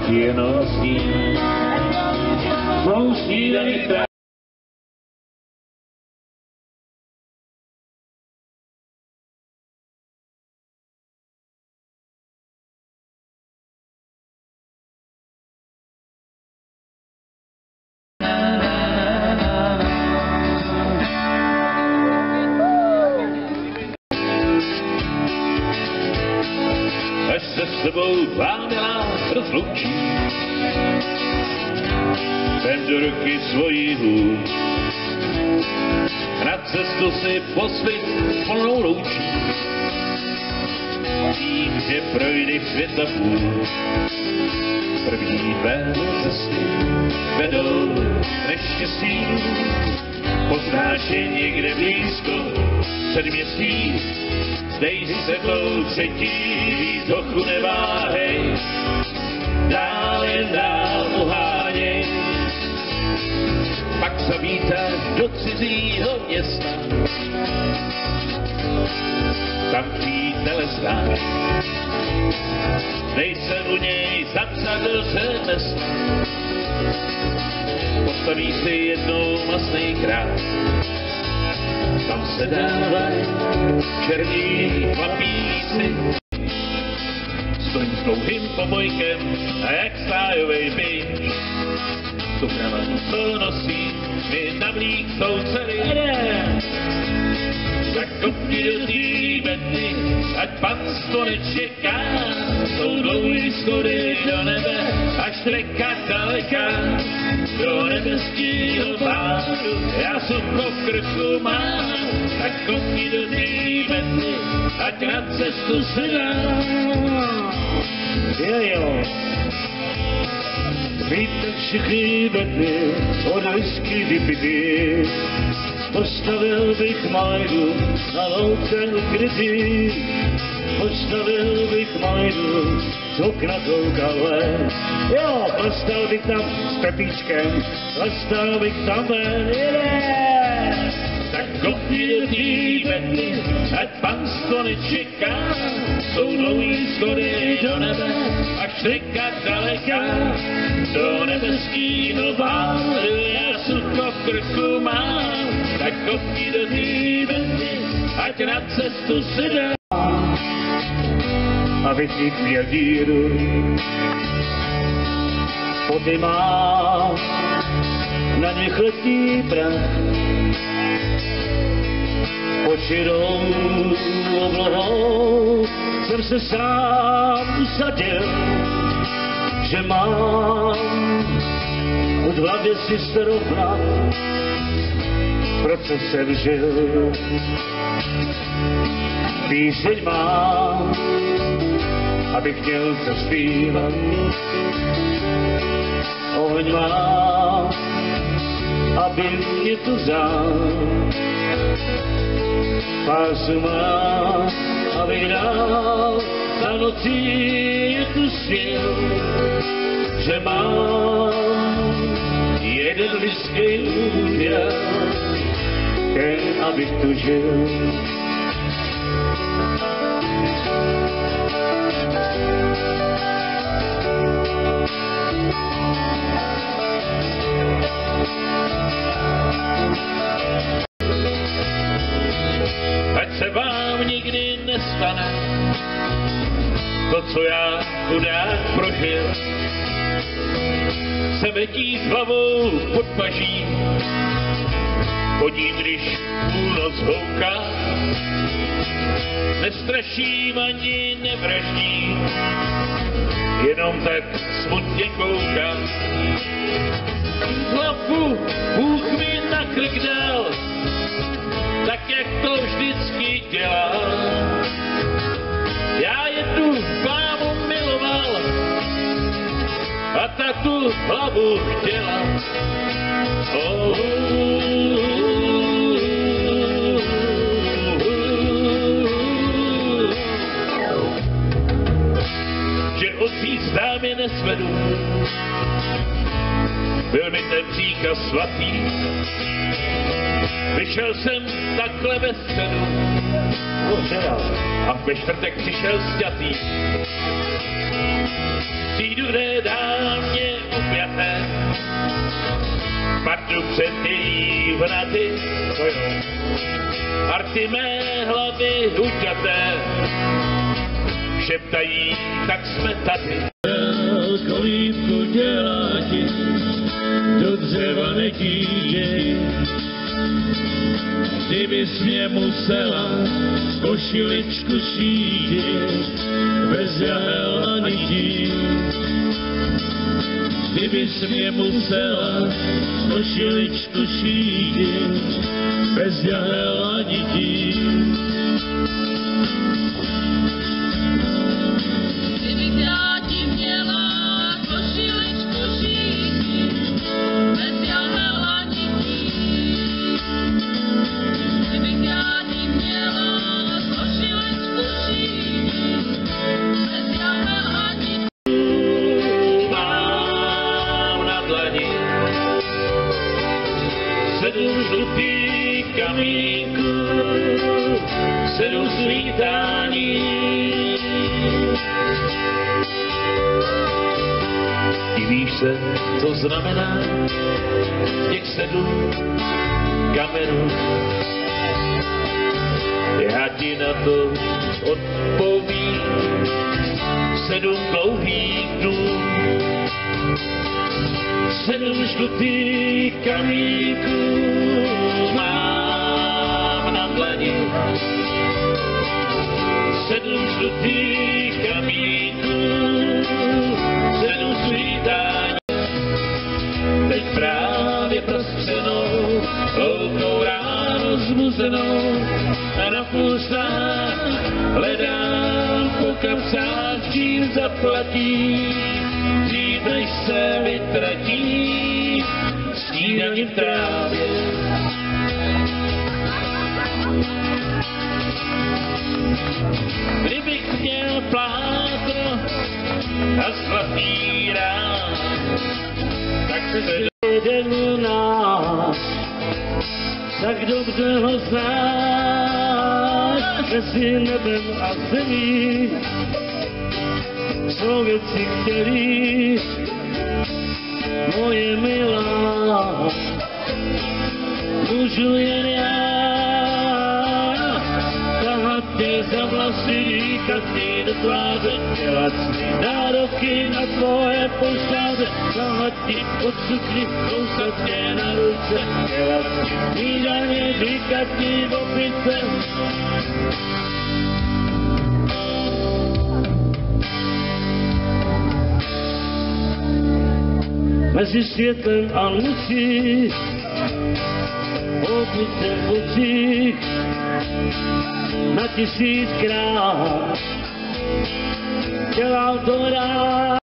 jenom sníh. Mou snídani až se s tebou vámila rozloučí. Vem do ruky svojí hůl, na cestu si posvit plnou loučí. Tím, že projde světa půl, první tvé cesty vedou neštěstí. Poznáš je někde blízko předměstí, dej se mnou třetí výzdochu neváhej, dál jen dál uháněj. Pak zavítáš do cizího města, tam přítele znáš, dej se u něj zapsat do řemesla. Postaví si jednou masnej krás, tam se dávají černí chlapíci. Stojí s dlouhým pobojkem a jak stájovej bič, tu kravatu, co nosí, mi navlíknou dcery. Tak kopni do tý bety, ať panstvo nečeká, jsou dlouhý schody do nebe, až treka daleká. Do nebeskýho pádu, já sucho v krku mám, tak kopni do tý bety, ať na cestu se dá. Jo. Víte všechny bety od whisky vypitý, postavil bych majdu na louce ukrytý, postavil bych majdu z okna koukal ven. Jo, postal bych tam s Pepíčkem, postal bych tam ven, tak kopni do tý bety, ať panstvo nečeká, jsou dlouhý schody do nebe, až treka daleká. Do nebeskýho pádu, já sucho v krku mám, tak kopni do tý bety, ať na cestu se dá. A vytých měl díru, poty má, na nich letí prach. Pod širou oblohou jsem se sám usadil, že mám v hlavě si srovnat, pro co jsem žil. Píseň mám, abych měl co zpívat, oheň mám, aby mě tu vzal. Pásu mám, abych dal na noci tu sil, že mám jeden lidský úděl, ten, abych tu žil. Ať se vám nikdy nestane to, co já chudák prožil. Semetí s hlavou pod paží, chodím, když půlnoc houká. Nestraším ani nevraždím, jenom tak smutně koukám. Hlavu Bůh mi na krk dal, tak jak to vždycky dělá. Já jednu fámu miloval a ta tu hlavu chtěla. Že odříct dám je nesvedu, byl mi ten příkaz svatý. Vyšel jsem takhle ve středu a ve čtvrtek přišel sňatý. přijdu, kde dámě upjaté, padnu před její vraty, arty mé hlavy huťaté, šeptají, tak jsme tady. Kolívku dělá ti, do dřeva netíže. Kdybys mě musela košiličku šítit, bez jahel a nití. Kdybys mě musela košiličku šítit, bez jahel a nití. Sedm žlutých kamínků, sedm svítání. Divíš se, co znamená těch sedm kamenů? Já ti na to odpovím, sedm dlouhých dnů. Sedm žlutých kamínků mám na dlani. Sedm žlutých kamínků, sedm svítání. Teď právě prostřenou, holkou ráno zbuzenou, a na pulsách hledám po kapsách, čím zaplatí. Než se vytratí snídaní v trávě. Kdybych měl plátno a zlatý rád, tak se jeden nás, tak dobře ho znáš, mezi nebem a zemí. Jsou věci, který moje milá, můžu jen já tahat tě za vlasy, díkat ti do tváře, dělat si nároky na tvoje posláře, tahat ti pod sukni, kousat tě na ruce, dělat si snídaně, říkat ti v opice. Mezi světlem a nocí, opět v očích, na 1000krát dělal to rád.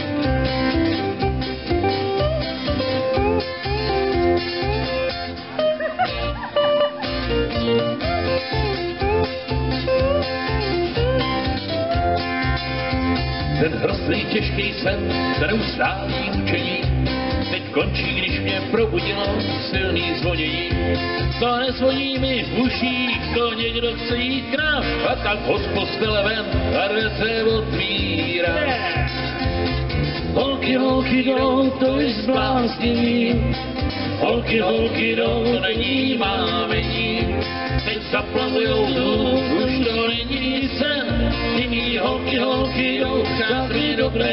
Ten hrozný těžký sen, neustálý mučení, teď končí, když mě probudilo silný zvonění. To nezvoní mi v uších, to někdo chce jít k nám, a tak ho z postele ven a dveře otvírá. Holky, holky jdou, to je zbláznění, holky, holky jdou, to není mámení. Teď zaplavujou tu, už to není sen, ty mý holky, holky jdou, přáteli dobré.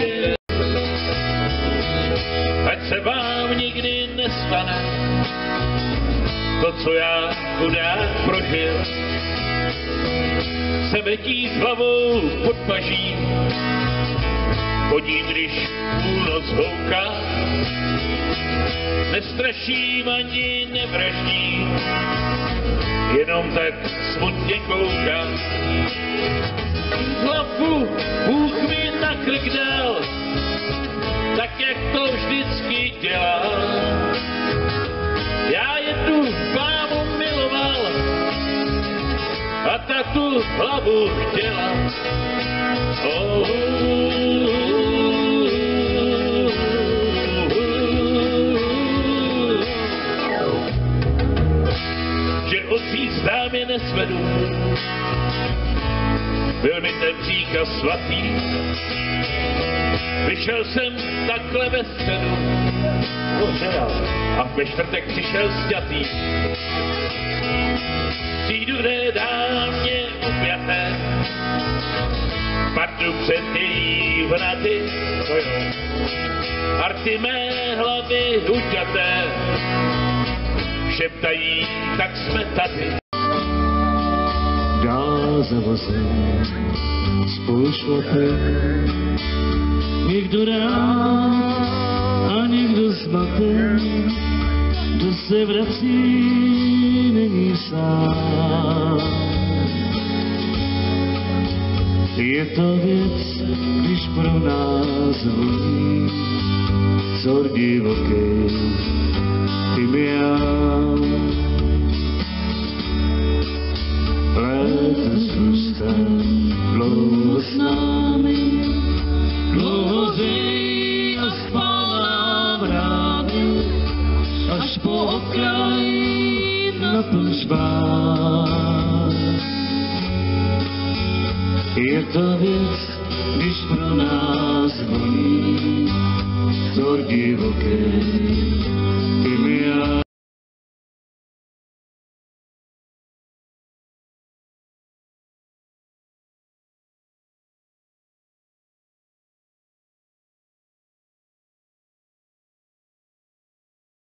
Ať se vám nikdy nestane to, co já chudák prožil. Sebetí s hlavou pod paží, chodím, když půlnoc houká, nestraším ani nevraždím, jenom tak smutně koukám. Hlavu Bůh mi na krk dal, tak jak to vždycky dělá. Já jednu bábu miloval a ta tu hlavu chtěla. Že otříc dámě nesvedu, byl mi ten příkaz svatý, Vyšel jsem takhle ve středu a ve čtvrtek přišel sťatý. Přijdu, kde dá mě upjaté, padnu před její vraty, arty mé hlavy huťaté, šeptají, tak jsme tady. Dál za vozem spolu šlapem, někdo rád a někdo zmaten, kdo se vrací, není sám. Je to věc, když pro nás voní vzor divokej, ty mi já. Léto zůstan dlouho s námi, dlouho zej a spává vrátí, až po okraj naplň spát. Je to věc, když pro nás voní vzor divokej,